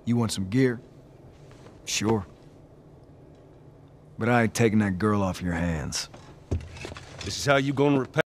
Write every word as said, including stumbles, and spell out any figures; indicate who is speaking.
Speaker 1: You want some gear? Sure. But I ain't taking that girl off your hands.
Speaker 2: This is how you gonna repay?